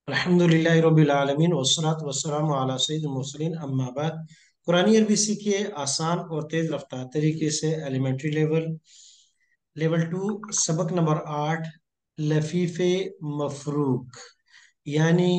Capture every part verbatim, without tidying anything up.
अल्हम्दुलिल्लाह रब्बिल आलमीन वस्सलातु वस्सलामु अला सय्यिदिल मुरसलीन अम्मा बाद। कुरानी अरबी सीखिए आसान और तेज रफ्तार तरीके से। एलिमेंट्री लेवल लेवल टू सबक नंबर आठ, लफीफे मफरूक, यानी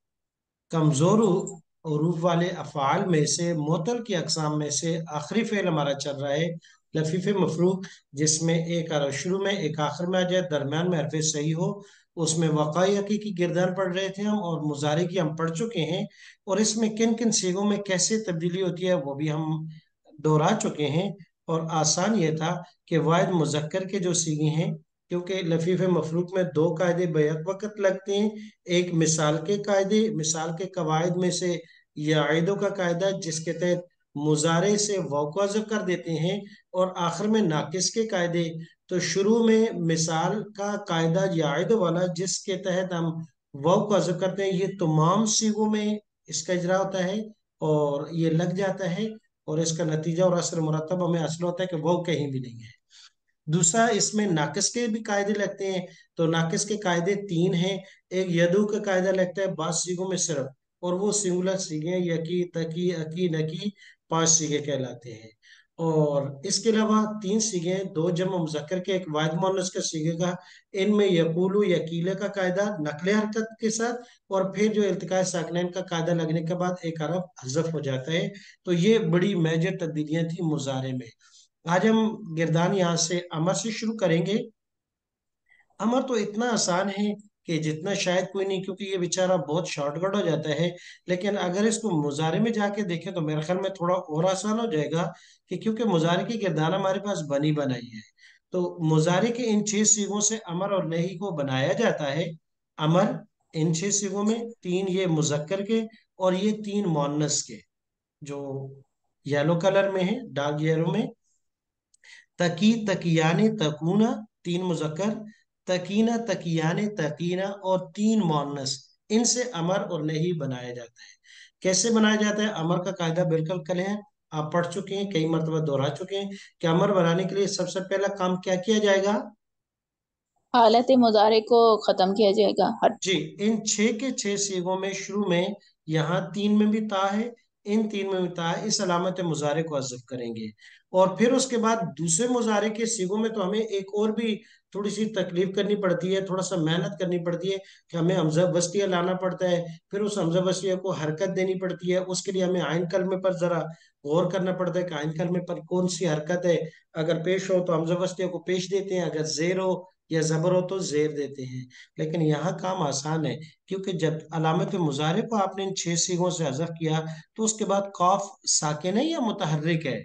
कमजोर हरूफ वाले अफ़ाल में से मुअत्तल की अकसाम में से आखिरी फेल हमारा चल रहा है लफीफ मफरूक, जिसमें एक हरफ शुरू में एक आखिर में आ जाए, दरम्यान में हरफ सही हो। उसमें वक़ाई हक़ीक़ी की किरदार पढ़ रहे थे हम, और मुजारे की हम पढ़ चुके हैं, और इसमें किन किन सीगों में कैसे तब्दीली होती है वो भी हम दोहरा चुके हैं। और आसान ये था कि वाहिद मुज़क्कर के जो सीगे हैं, क्योंकि लफीफ मफरूक में दो कायदे बैक वक़्त लगते हैं। एक मिसाल के कायदे, मिसाल के कवायद में से याइदों का कायदा, जिसके तहत मुजारे से वाव को हज़फ कर देते हैं, और आखिर में नाकिस के कायदे। तो शुरू में मिसाल का कायदा याइद वाला, जिसके तहत हम वाव को हज़फ करते हैं, ये तमाम सीगों में इसका इजरा होता है और ये लग जाता है, और इसका नतीजा और असर मुरतब हमें हासिल होता है कि वाव कहीं भी नहीं है। दूसरा, इसमें नाकिस के भी कायदे लगते हैं। तो नाकिस के कायदे तीन हैं। एक यदु का कायदा लगता है बास सीगों में सिर्फ, और वो सिंगुलर सीगे हैं, यकी तकी अकी नकी, पांच सीगे कहलाते हैं। और इसके अलावा तीन सीगे हैं, दो जम मुजक्कर के, एक वाहिद मुअन्नस का सीगे का। इनमें यकूलु यकीले का कायदा नकले हरकत के साथ, और फिर जो इल्तिकाए साकिनैन का कायदा लगने के बाद एक हरफ हज़फ हो जाता है। तो ये बड़ी मेजर तब्दीलियां थी मुजारे में। आज हम गिरदान यहाँ से अमर से शुरू करेंगे। अमर तो इतना आसान है कि जितना शायद कोई नहीं, क्योंकि ये बेचारा बहुत शॉर्टकट हो जाता है। लेकिन अगर इसको मुजारे में जाके देखें तो मेरे ख्याल में थोड़ा और आसान हो जाएगा, कि क्योंकि मुजारे की गिरदान हमारे पास बनी बनाई है। तो मुजारे के इन छह सीगों से अमर और नही को बनाया जाता है। अमर इन छह सीगों में तीन ये मुजक्कर के, और ये तीन मुअन्नस के, जो येलो कलर में है, डार्क येलो में। तकी तकियाने तकूना, तीन मुजक्कर। तकीना तकियाने तकीना, और तीन मुअन्नस। इनसे अमर और नहीं बनाया जाता है। कैसे बनाया जाता है? अमर का कायदा बिल्कुल कल है, आप पढ़ चुके हैं, कई मरतबा दोहरा चुके हैं कि अमर बनाने के लिए सबसे पहला काम क्या किया जाएगा। हालत मुजारे को खत्म किया जाएगा हर। जी, इन छह के छह सीगों में शुरू में यहाँ तीन में भी ता है, इन तीन में भी ता है, इस अलामत मुजारे को हज़फ करेंगे। और फिर उसके बाद दूसरे मुजारे के सीगों में तो हमें एक और भी थोड़ी सी तकलीफ करनी पड़ती है, थोड़ा सा मेहनत करनी पड़ती है, कि हमें हमजा वस्तिया लाना पड़ता है। फिर उस हमजा वस्तिया को हरकत देनी पड़ती है, उसके लिए हमें आइन कलमे पर जरा गौर करना पड़ता है कि आइन कलमे पर कौन सी हरकत है। अगर पेश हो तो हमजा वस्तिया को पेश देते हैं, अगर जेर हो या जबर हो तो जेर देते हैं। लेकिन यहाँ काम आसान है, क्योंकि जब अलामत मुजारे को आपने इन छह सीगों से हज़फ किया, तो उसके बाद कॉफ साकिन है या मुतहर्रिक है?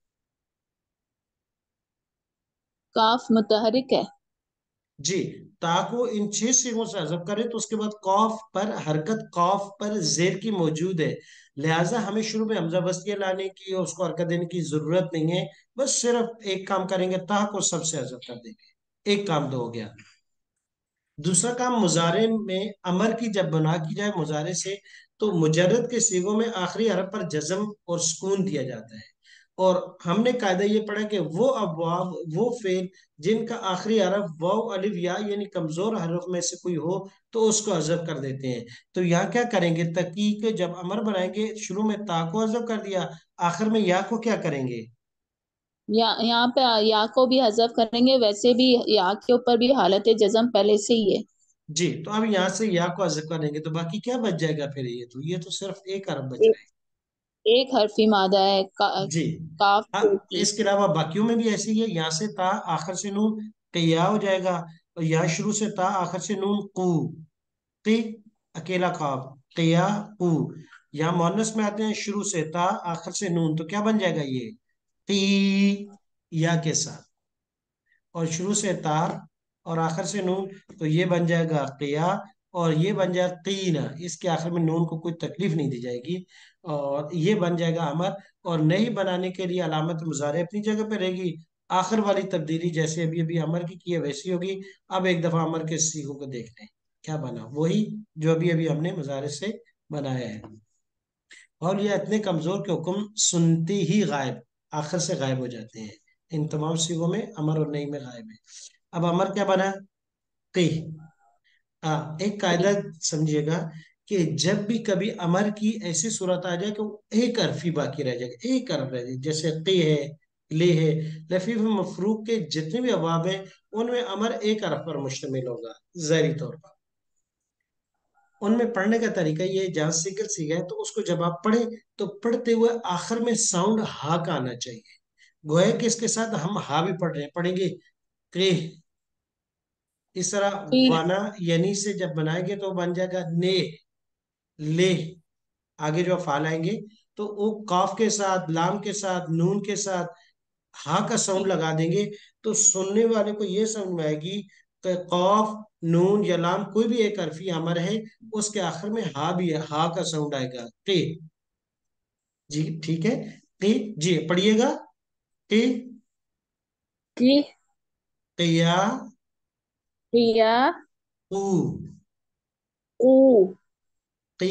काफ मुतहरिक है। जी, ता को इन छह सीगों से हज़फ करें तो उसके बाद कॉफ पर हरकत, कॉफ पर जेर की मौजूद है। लिहाजा हमें शुरू में हमजा वस्तिया लाने की और उसको हरकत देने की जरूरत नहीं है। बस सिर्फ एक काम करेंगे, ता को सबसे हज़फ कर देंगे। एक काम तो हो गया। दूसरा काम, मुजारे में अमर की जब बना की जाए मुजारे से, तो मुजर्रद के सीगों में आखिरी हरफ पर जज्म और सुकून दिया जाता है। और हमने कायदा ये पढ़ा कि वो अबवाब, वो फेल जिनका आखिरी हरफ वाव अलिफ या यानी कमजोर हरफ में से कोई हो, तो उसको हज़फ कर देते हैं। तो यहाँ क्या करेंगे, तकी के जब अमर बनाएंगे, शुरू में ता को हज़फ कर दिया, आखिर में या को क्या करेंगे। या यहाँ पे या को भी हजफ करेंगे, वैसे भी या के ऊपर भी हालत जज़म पहले से ही है। जी, तो अब यहाँ से या को हज़फ करेंगे तो बाकी क्या बच जाएगा फिर? ये तो ये तो सिर्फ एक हरफ बच एक, रहा है। एक हरफी मादा है का, जी। काफ अब की। इसके अलावा बाकियों में भी ऐसे ही है, यहाँ से ता आखिर से नून, किया हो जाएगा। और यहाँ शुरू से ता आखिर से नून, कू, ती, अकेला खाफ, किया, कू। यहाँ मुअन्नस में आते हैं, शुरू से ता आखिर से नून, तो क्या बन जाएगा ये? ती, या के साथ। और शुरू से ता और आखिर से नून, तो ये बन जाएगा किया। और ये बन जाएगा तीन, इसके आखिर में नून को कोई तकलीफ नहीं दी जाएगी, और ये बन जाएगा अमर। और नहीं बनाने के लिए अलामत मुजारे अपनी जगह पे रहेगी। आखिर वाली तब्दीली जैसे अभी अभी अमर की की है वैसी होगी। अब एक दफा अमर के सीखों को देख लें, क्या बना, वही जो अभी अभी हमने मुजारे से बनाया है। और ये इतने कमजोर के हुक्म सुनते ही गायब, आखिर से गायब हो जाते हैं। इन तमाम सीगों में अमर और नहीं में गायब है। अब अमर क्या बना? की। हाँ, एक कायदा समझिएगा कि जब भी कभी अमर की ऐसी सूरत आ जाए कि वो एक हर्फ ही बाकी रह जाएगा, एक हर्फ रह जाए, जैसे क़ी है, ले है, लफीफ मफरूक के जितने भी अबाब हैं उनमें अमर एक हर्फ पर मुश्तमिल होगा ज़ाहिरी तौर पर। उनमें पढ़ने का तरीका ये है, जहाँ सिंगल सीखा है तो उसको जब आप पढ़े तो पढ़ते हुए आखिर में साउंड हा का आना चाहिए। गोया कि इसके साथ हम हा भी पढ़ रहे हैं, पढ़ेंगे क़ी। इस तरह कील। वाना यानी से जब बनाएंगे तो बन जाएगा ने, ले। आगे जो अफ़ाल आएंगे तो वो काफ के साथ, लाम के साथ, नून के साथ हा का साउंड लगा देंगे तो सुनने वाले को ये समझ में आएगी कि कौफ, नून या लाम कोई भी एक हरफी अमर है, उसके आखिर में हा भी है, हा का साउंड आएगा टे। जी ठीक है। टे, जी पढ़िएगा। टे, की। क़िया, किया। ऊ, ऊ। क़ी,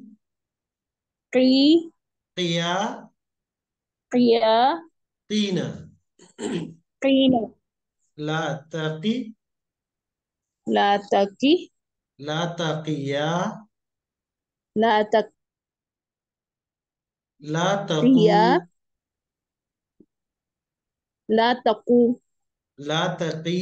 की। क़िया, किया। क़ीन। कीन। ला तक़ी, ला तकी। ला तक़िया, ला ला तक़ू, तकिया। ला तकू। ला तक़ी,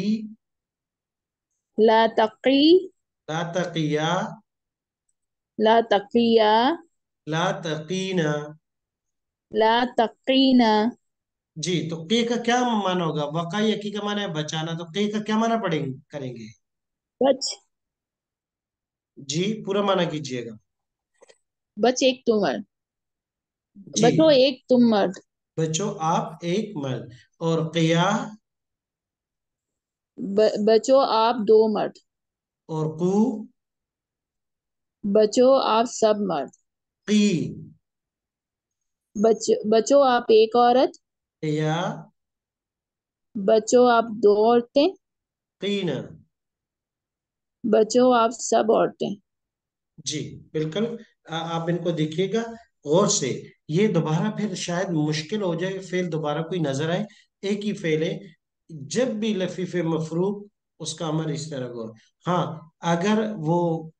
ला तकी। ला तक़िया, ला तकिया। ला तक़ीना। ला तकीना। जी, तो के का क्या माना होगा? वक़ा यकी का माना है बचाना, तो के का क्या माना पड़ेंगे करेंगे? बच। जी पूरा माना कीजिएगा। बच एक तुम मर्द। जी, बचो एक तुम मर्द। बच्चों आप एक मर्द। और क़िया, ब, बचो आप दो मर्द। और कू, बचो आप सब मर्द। की, बच बचो आप एक औरत। या, बचो आप दो औरतें। कीन। बचो आप सब औरतें। जी बिल्कुल। आ, आप इनको देखिएगा गौर से। ये दोबारा फिर शायद मुश्किल हो जाए फेल दोबारा कोई नजर आए। एक ही फेल है। जब भी लफीफ मफरूक उसका अमल इस तरह को। हाँ, अगर वो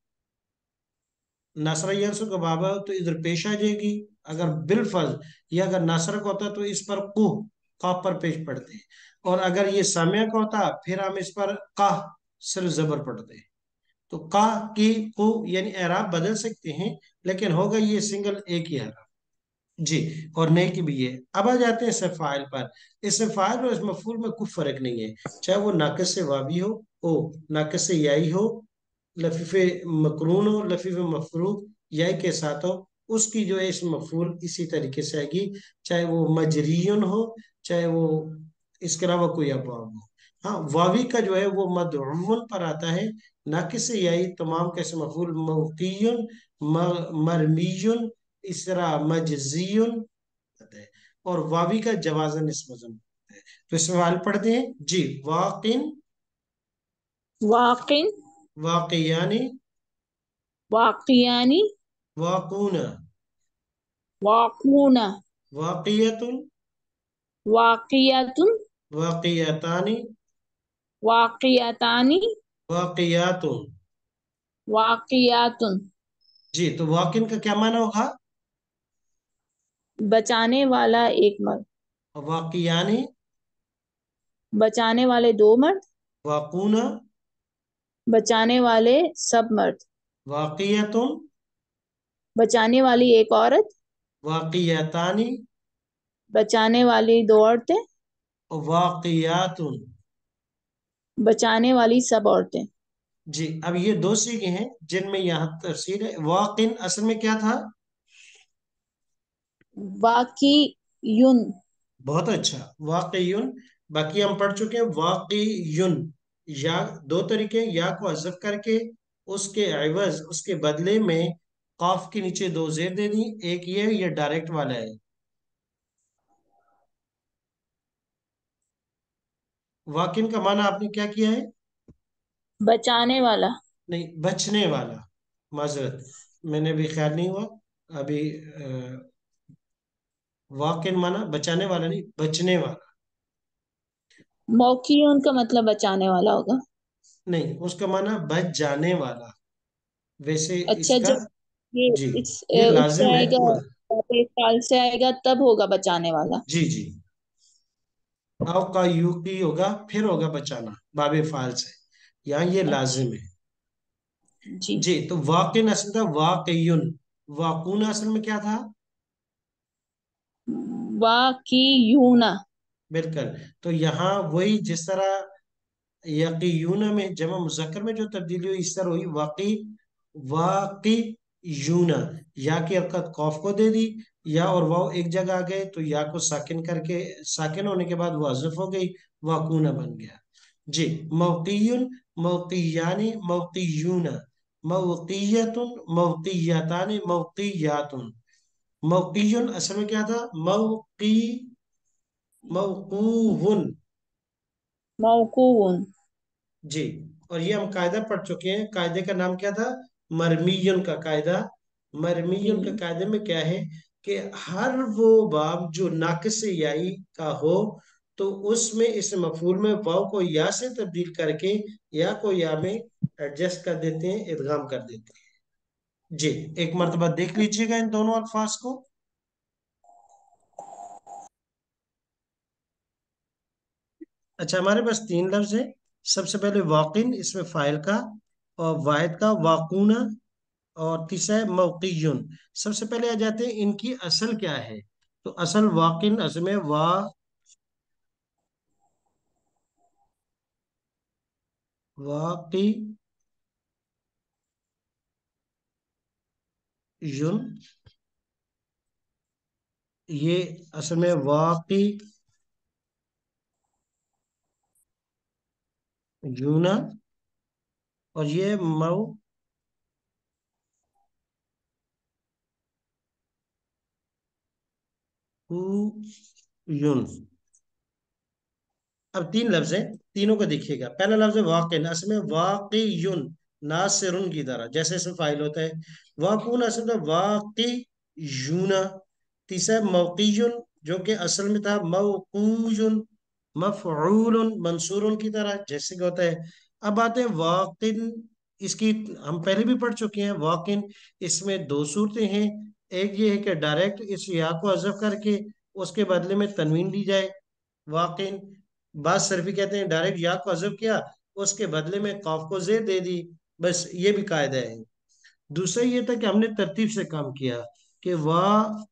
नसर यंसु का बाबा हो तो इधर पेश आ जाएगी। अगर बिलफज या अगर नसर का होता तो इस पर कुह, काफ पर पेश पड़ते। और अगर ये सामिया का होता फिर हम इस पर काह सिर्फ जबर पढ़ते। तो का, की, कु यानी एराब बदल सकते हैं, लेकिन होगा ये सिंगल एक ही एराब। जी, और नए की भी है। अब आ जाते हैं इससे फाइल पर। इससे फाइल और इस मफूल में कोई फर्क नहीं है, चाहे वो नाकिस से वावी हो, ओ नाकिस से याई हो, लफीफे मकरून हो, लफीफे मफरूक याई के साथ हो, उसकी जो है इस मफूल इसी तरीके से आएगी, चाहे वो मजरियन हो, चाहे वो इसके अलावा कोई अबाब हो। हाँ, वावी का जो है वो मदउन पर आता है। नाकिस से याई तमाम कैसे मफूल मौकियुन, म- मरमियुन, इस तरह मजजियुन होता है। और वावी का जवाजन इस वजन होता है। तो इस सवाल पढ़ते हैं जी। Joaquin, Joaquin. वाकियानी, वाकियानी। वाकून, वाकूना। वाकियतुन, वाकियतुन। वाकियतानी, वाकियतानी। वाकियातुन। वाकियातुन। जी, तो वाकिन का क्या माना होगा? बचाने वाला एक मर्द। वाकियानी, बचाने वाले दो मर्द। वाकूना, बचाने वाले सब मर्द। वाकियतुन, बचाने वाली एक औरत। वाकियतानी, बचाने वाली दो औरतें। वाकियातुन। बचाने वाली सब औरतें। जी, अब ये दो सीखे हैं जिनमें यहाँ तफसीर है। वाकिन असल में क्या था? वाकी युन। बहुत अच्छा, वाकईयुन। बाकी हम पढ़ चुके हैं वाकईयुन। या दो तरीके हैं, या को हज़फ करके उसके एवज उसके बदले में काफ के नीचे दो जेर दे दी। एक ये ये डायरेक्ट वाला है। वाकिन का माना आपने क्या किया है? बचाने वाला। नहीं, बचने वाला। माजरत, मैंने भी ख्याल नहीं हुआ अभी। अ, वाकिन माना बचाने वाला नहीं, बचने वाला। मौकी उनका मतलब बचाने वाला होगा। नहीं, उसका माना बच जाने वाला, वैसे अच्छा, इसका। जब ये जी, इस ये अ, उससे लाजिम है आएगा, वो। पे काल से आएगा तब होगा बचाने वाला। जी जी। अव का यू की होगा, फिर होगा बचाना बाबे फाल से, यहाँ ये अच्छा। लाजिम है। जी। जी, तो वाकिन असल था वाकयुन, वाकून असल में क्या था? वाकियूना। बिल्कुल। तो यहाँ वही जिस तरह यकीयून में जमा मुजक्कर में जो तब्दीली हुई, इस तरह हुई वाकई, वाकई यूना, या की हरकत कौफ को दे दी, या और वाव एक जगह आ गए तो या को साकिन करके, साकिन होने के बाद वाजिफ हो गई, वाकूना बन गया। जी, मौकीयुन, मौकीयानी, मौकीयूना, मौकीयतुन, मौकीयतानी, मौकीयातुन। मौकीयुन असल में क्या था? मौकी, मौकूहुन। मौकून। जी। और ये हम कायदा पढ़ चुके हैं, कायदे का नाम क्या था? मरमियन का कायदा। जी। मरमियन का कायदे में क्या है कि हर वो बाब जो नाकिस याई का हो, तो उसमें इस मफूल में वाव को या से तब्दील करके या को या में एडजस्ट कर देते हैं, इदगाम कर देते हैं। जी, एक मर्तबा देख लीजिएगा इन दोनों अल्फाज को। अच्छा, हमारे पास तीन लफ्ज है। सबसे पहले वाकिन, इसमें फाइल का और वाहिद का वाकूना, और तीसरा है मौकीयुन। सबसे पहले आ जाते हैं इनकी असल क्या है। तो असल वाकिन असल में वा, वाकी युन, ये असल में वाकी यूना, और ये मऊ युन। अब तीन लफ्ज हैं, तीनों को देखिएगा। पहला लफ्ज है वाकिन, असल में वाकियुन, नासिरुन की तरह, जैसे इसमें फाइल होता है। वाकून असल में वाकी यूना। तीसरा है मौकीयुन, जो कि असल में था मौकूयुन, मफऊलुन, मंसूरुन की तरह, जैसे कि होता है। अब आते हैं वाकिन, इसकी हम पहले भी पढ़ चुके हैं। वाकिन, इसमें दो सूरतें हैं। एक ये है कि डायरेक्ट इस या को हज़फ करके उसके बदले में तनवीन ली जाए, वाकिन। बात सरफी कहते हैं डायरेक्ट या को हज़फ किया, उसके बदले में कॉफ को जेर दे दी, बस ये भी कायदा है। दूसरा ये था कि हमने तरतीब से काम किया कि वाह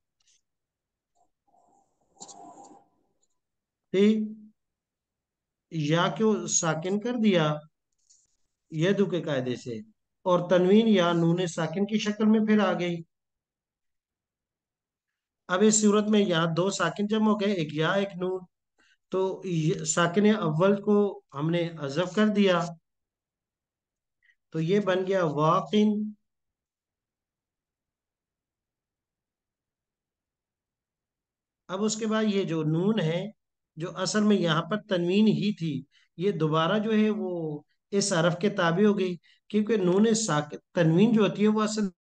या को साकिन कर दिया ये दो के कायदे से, और तनवीन या नून साकिन की शक्ल में फिर आ गई। अब इस सूरत में यहाँ दो साकिन जम हो गए, एक या एक नून। तो ये साकिन अव्वल को हमने हज़फ कर दिया, तो ये बन गया वाकिन। अब उसके बाद ये जो नून है, जो असल में यहाँ पर तनवीन ही थी, ये दोबारा जो है वो इस हरफ के ताबे हो गई, क्योंकि नून साकिन, तनवीन जो होती है वो असल